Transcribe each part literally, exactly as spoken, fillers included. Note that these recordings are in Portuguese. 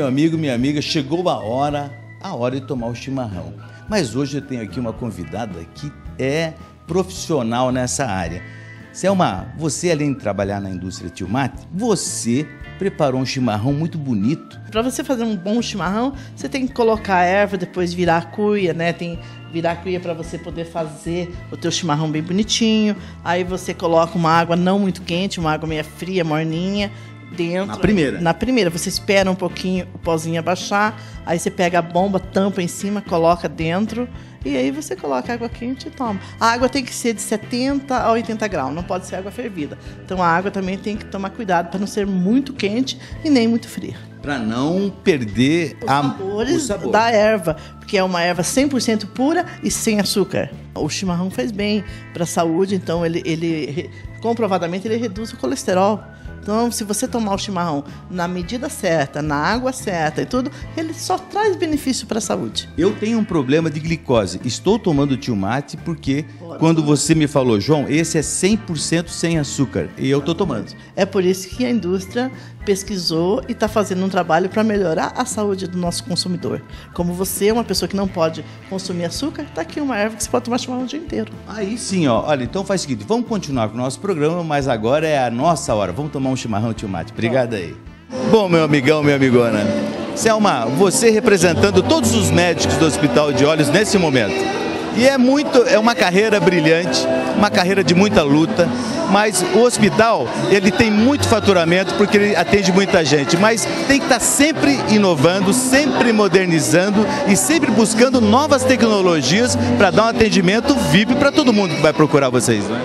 meu amigo, minha amiga, chegou a hora, a hora de tomar o chimarrão. Mas hoje eu tenho aqui uma convidada que é profissional nessa área. Selma, você além de trabalhar na indústria Tio Mate, você preparou um chimarrão muito bonito. Para você fazer um bom chimarrão, você tem que colocar a erva, depois virar a cuia, né? Tem virar a cuia para você poder fazer o teu chimarrão bem bonitinho. Aí você coloca uma água não muito quente, uma água meio fria, morninha, dentro. Na primeira? Na primeira. Você espera um pouquinho o pozinho abaixar, aí você pega a bomba, tampa em cima, coloca dentro e aí você coloca água quente e toma. A água tem que ser de setenta a oitenta graus, não pode ser água fervida. Então a água também tem que tomar cuidado para não ser muito quente e nem muito fria. Para não perder os a, sabores o sabor da erva, porque é uma erva cem por cento pura e sem açúcar. O chimarrão faz bem para a saúde, então ele, ele comprovadamente ele reduz o colesterol. Então, se você tomar o chimarrão na medida certa, na água certa e tudo, ele só traz benefício para a saúde. Eu tenho um problema de glicose. Estou tomando Tio Mate porque quando você me falou, João, esse é cem por cento sem açúcar e eu estou tomando. É por isso que a indústria pesquisou e está fazendo um trabalho para melhorar a saúde do nosso consumidor. Como você é uma pessoa que não pode consumir açúcar, está aqui uma erva que você pode tomar chimarrão o dia inteiro. Aí sim, ó. Olha, então faz o seguinte, vamos continuar com o nosso programa, mas agora é a nossa hora. Vamos tomar um chimarrão, Tio Mate. Obrigado aí. Bom, meu amigão, minha amigona. Selma, você representando todos os médicos do Hospital de Olhos nesse momento. E é muito, é uma carreira brilhante, uma carreira de muita luta, mas o hospital, ele tem muito faturamento porque ele atende muita gente, mas tem que estar sempre inovando, sempre modernizando e sempre buscando novas tecnologias para dar um atendimento V I P para todo mundo que vai procurar vocês, né?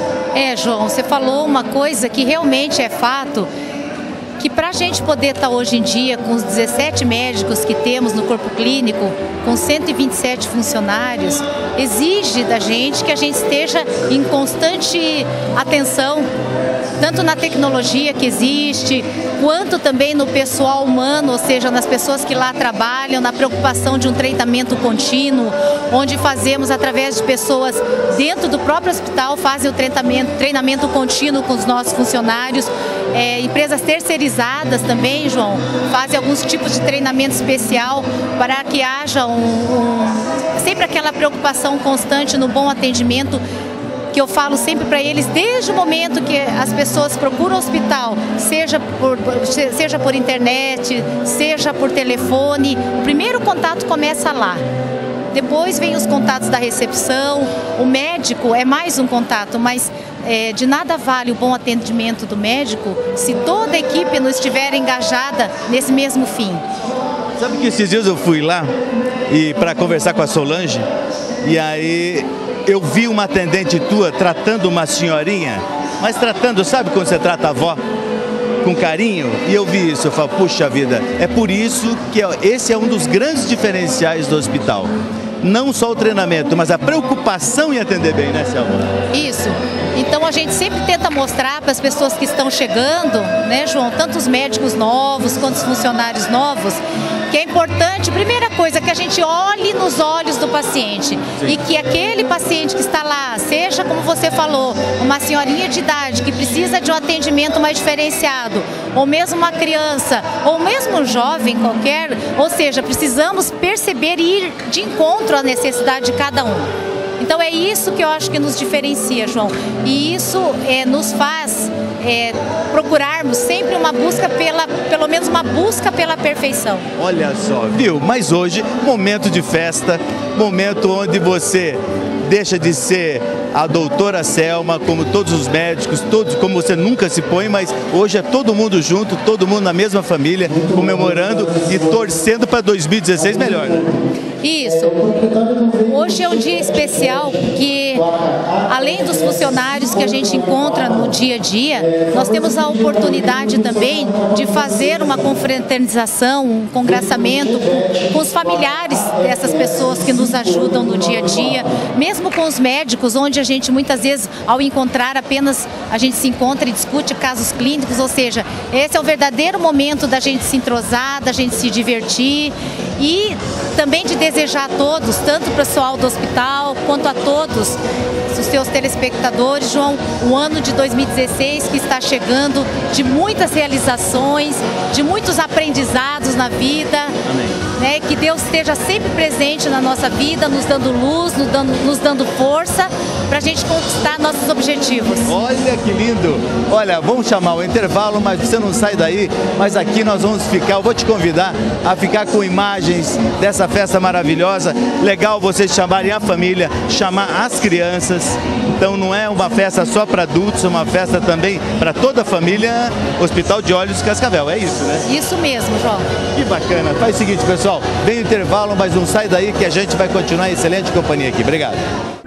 É, João, você falou uma coisa que realmente é fato, que para a gente poder estar hoje em dia com os dezessete médicos que temos no corpo clínico, com cento e vinte e sete funcionários, exige da gente que a gente esteja em constante atenção, tanto na tecnologia que existe, quanto também no pessoal humano, ou seja, nas pessoas que lá trabalham, na preocupação de um treinamento contínuo, onde fazemos através de pessoas dentro do próprio hospital, fazem o treinamento, treinamento contínuo com os nossos funcionários, é, empresas terceirizadas também, João, fazem alguns tipos de treinamento especial para que haja um, um, sempre aquela preocupação constante no bom atendimento, que eu falo sempre para eles, desde o momento que as pessoas procuram o hospital, seja por, seja por internet, seja por telefone, o primeiro contato começa lá. Depois vem os contatos da recepção, o médico é mais um contato, mas é, de nada vale o bom atendimento do médico se toda a equipe não estiver engajada nesse mesmo fim. Sabe que esses dias eu fui lá e para conversar com a Solange, e aí eu vi uma atendente tua tratando uma senhorinha, mas tratando, sabe quando você trata a avó? Com carinho, e eu vi isso, eu falo, puxa vida, é por isso que esse é um dos grandes diferenciais do hospital. Não só o treinamento, mas a preocupação em atender bem, né, Selma? Isso. Então a gente sempre tenta mostrar para as pessoas que estão chegando, né, João, tanto os médicos novos quanto os funcionários novos, que é importante, primeira coisa, que a gente olhe nos olhos do paciente. Sim. E que aquele paciente que está lá, seja como você falou, uma senhorinha de idade que precisa de um atendimento mais diferenciado, ou mesmo uma criança, ou mesmo um jovem qualquer, ou seja, precisamos perceber e ir de encontro à necessidade de cada um. Então é isso que eu acho que nos diferencia, João, e isso é, nos faz é, procurarmos sempre uma busca pela, pelo menos uma busca pela perfeição. Olha só, viu? Mas hoje, momento de festa, momento onde você deixa de ser a doutora Selma, como todos os médicos, todos, como você nunca se põe, mas hoje é todo mundo junto, todo mundo na mesma família, comemorando e torcendo para dois mil e dezesseis melhor, né? Isso. Hoje é um dia especial porque, além dos funcionários que a gente encontra no dia a dia, nós temos a oportunidade também de fazer uma confraternização, um congraçamento com, com os familiares dessas pessoas que nos ajudam no dia a dia, mesmo com os médicos, onde a gente muitas vezes, ao encontrar apenas, a gente se encontra e discute casos clínicos, ou seja, esse é o verdadeiro momento da gente se entrosar, da gente se divertir E também de desejar a todos, tanto o pessoal do hospital quanto a todos os seus telespectadores, João, o ano de dois mil e dezesseis que está chegando, de muitas realizações, de muitos aprendizados na vida. Amém. Né, que Deus esteja sempre presente na nossa vida, nos dando luz, nos dando, nos dando força para a gente conquistar nossos objetivos. Olha que lindo! Olha, vamos chamar o intervalo, mas você não sai daí, mas aqui nós vamos ficar, eu vou te convidar a ficar com imagens dessa festa maravilhosa. Legal vocês chamarem a família, chamar as crianças. Então não é uma festa só para adultos, é uma festa também para toda a família. Hospital de Olhos Cascavel, é isso, né? Isso mesmo, João. Que bacana. Faz o seguinte, pessoal, vem o intervalo, mas não sai daí que a gente vai continuar em excelente companhia aqui. Obrigado.